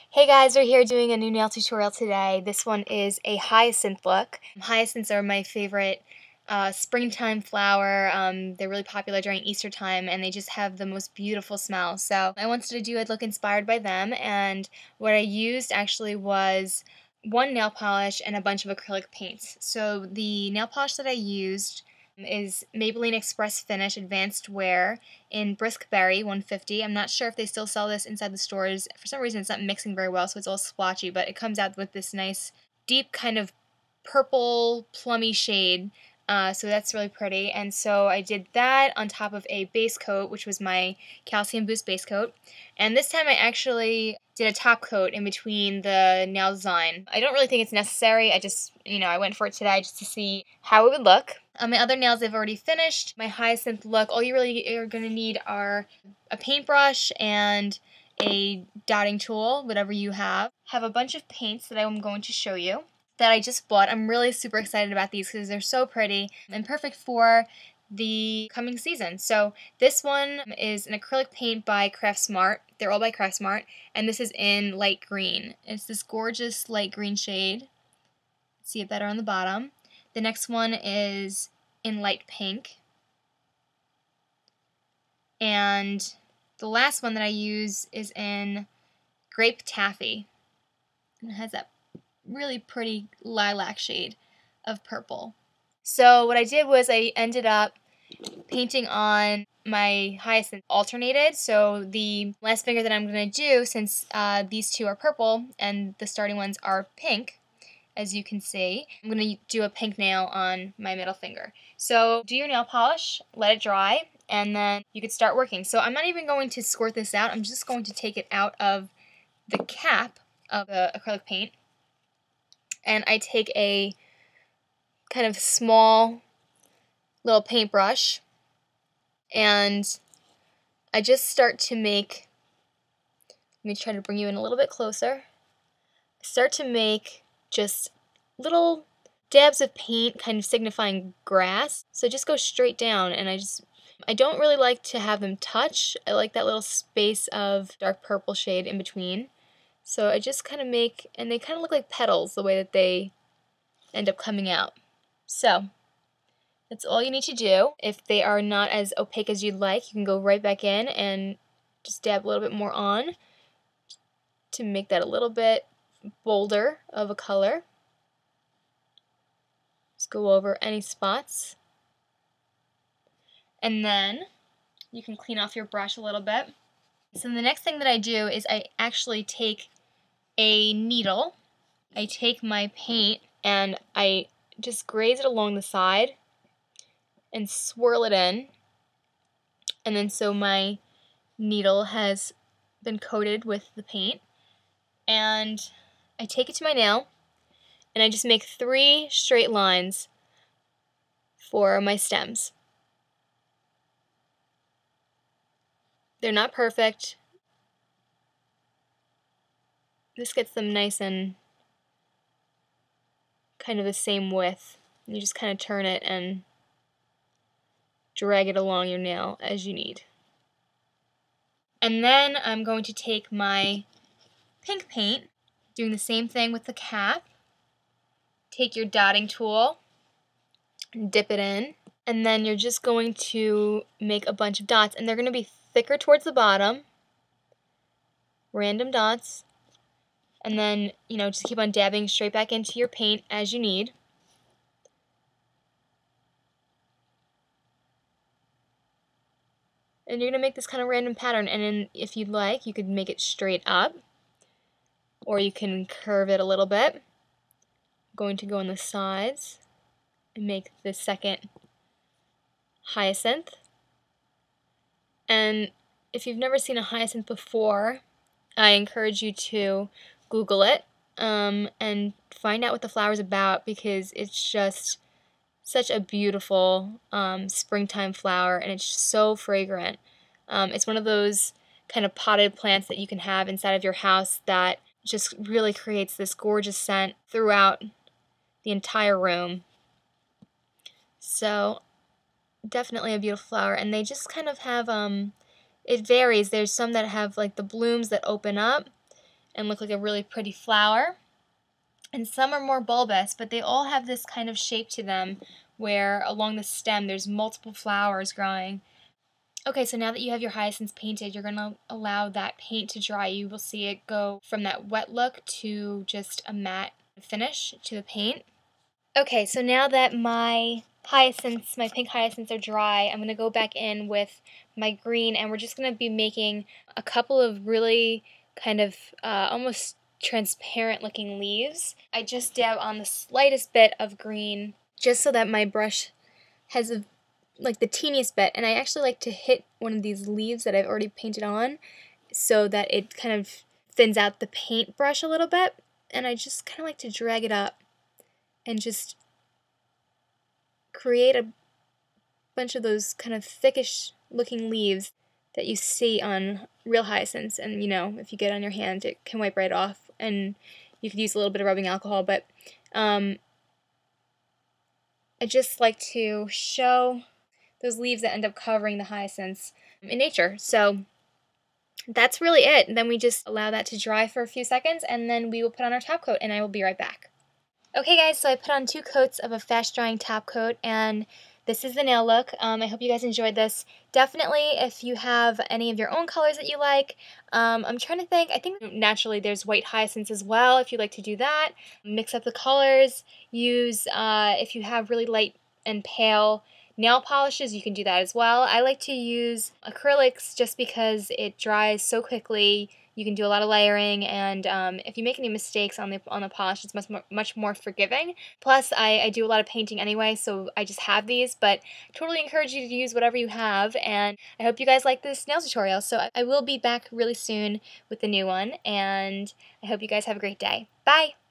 Hey guys, we're here doing a new nail tutorial today. This one is a hyacinth look. Hyacinths are my favorite springtime flower. They're really popular during Easter time and they just have the most beautiful smell. So I wanted to do a look inspired by them, and what I used actually was one nail polish and a bunch of acrylic paints. So the nail polish that I used is Maybelline Express Finish Advanced Wear in Brisk Berry 150. I'm not sure if they still sell this inside the stores. For some reason it's not mixing very well, so it's all splotchy, but it comes out with this nice deep kind of purple plummy shade. So that's really pretty. And so I did that on top of a base coat, which was my Calcium Boost base coat. And this time I actually did a top coat in between the nail design. I don't really think it's necessary. I just, I went for it today just to see how it would look. My other nails I've already finished. My hyacinth look, all you really are going to need are a paintbrush and a dotting tool, whatever you have. I have a bunch of paints that I'm going to show you that I just bought. I'm really super excited about these because they're so pretty and perfect for the coming season. So this one is an acrylic paint by Craft Smart. They're all by Craft Smart, and this is in light green. It's this gorgeous light green shade. See it better on the bottom. The next one is in light pink. And the last one that I use is in grape taffy. And it has that really pretty lilac shade of purple. So what I did was I ended up painting on my hyacinth alternated. So the last finger that I'm going to do, since these two are purple and the starting ones are pink, as you can see, I'm going to do a pink nail on my middle finger. So do your nail polish, let it dry, and then you could start working. So I'm not even going to squirt this out. I'm just going to take it out of the cap of the acrylic paint. And I take a kind of small little paintbrush and I just start to make, let me try to bring you in a little bit closer, start to make just little dabs of paint kind of signifying grass. So just go straight down, and I don't really like to have them touch. I like that little space of dark purple shade in between. So I just kind of make, and they kind of look like petals the way that they end up coming out. So that's all you need to do. If they are not as opaque as you'd like, you can go right back in and just dab a little bit more on to make that a little bit bolder of a color. Just go over any spots. And then you can clean off your brush a little bit. So the next thing that I do is I actually take a needle, I take my paint, and I just graze it along the side and swirl it in. And then so my needle has been coated with the paint. And I take it to my nail, and I just make 3 straight lines for my stems. They're not perfect. This gets them nice and kind of the same width. You just kind of turn it and drag it along your nail as you need. And then I'm going to take my pink paint, doing the same thing with the cap. Take your dotting tool, dip it in, and then you're just going to make a bunch of dots, and they're going to be thicker towards the bottom, random dots, and then, just keep on dabbing straight back into your paint as you need. And you're going to make this kind of random pattern, and then if you'd like, you could make it straight up, or you can curve it a little bit. I'm going to go on the sides and make the second hyacinth. And if you've never seen a hyacinth before, I encourage you to Google it and find out what the flower's about, because it's just such a beautiful springtime flower, and it's so fragrant. It's one of those kind of potted plants that you can have inside of your house that just really creates this gorgeous scent throughout the entire room. So definitely a beautiful flower, and they just kind of have it varies. There's some that have like the blooms that open up, and look like a really pretty flower. And some are more bulbous, but they all have this kind of shape to them where along the stem there's multiple flowers growing. Okay, so now that you have your hyacinths painted, you're going to allow that paint to dry. You will see it go from that wet look to just a matte finish to the paint. Okay, so now that my hyacinths, my pink hyacinths are dry, I'm going to go back in with my green, and we're just going to be making a couple of really kind of almost transparent looking leaves. I just dab on the slightest bit of green just so that my brush has like the teeniest bit, and I actually like to hit one of these leaves that I've already painted on so that it kind of thins out the paintbrush a little bit, and I just kind of like to drag it up and just create a bunch of those kind of thickish looking leaves that you see on real hyacinths. And you know, if you get it on your hand, it can wipe right off, and you could use a little bit of rubbing alcohol, but I just like to show those leaves that end up covering the hyacinths in nature. So that's really it. And then we just allow that to dry for a few seconds, and then we will put on our top coat, and I will be right back. Okay guys, so I put on 2 coats of a fast drying top coat, and this is the nail look. I hope you guys enjoyed this. Definitely, if you have any of your own colors that you like, I'm trying to think, I think naturally there's white hyacinths as well, if you'd like to do that. Mix up the colors, use, if you have really light and pale nail polishes, you can do that as well. I like to use acrylics just because it dries so quickly. You can do a lot of layering, and if you make any mistakes on the polish, it's much more forgiving. Plus, I do a lot of painting anyway, so I just have these, but totally encourage you to use whatever you have, and I hope you guys like this nail tutorial. So I will be back really soon with the new one, and I hope you guys have a great day. Bye!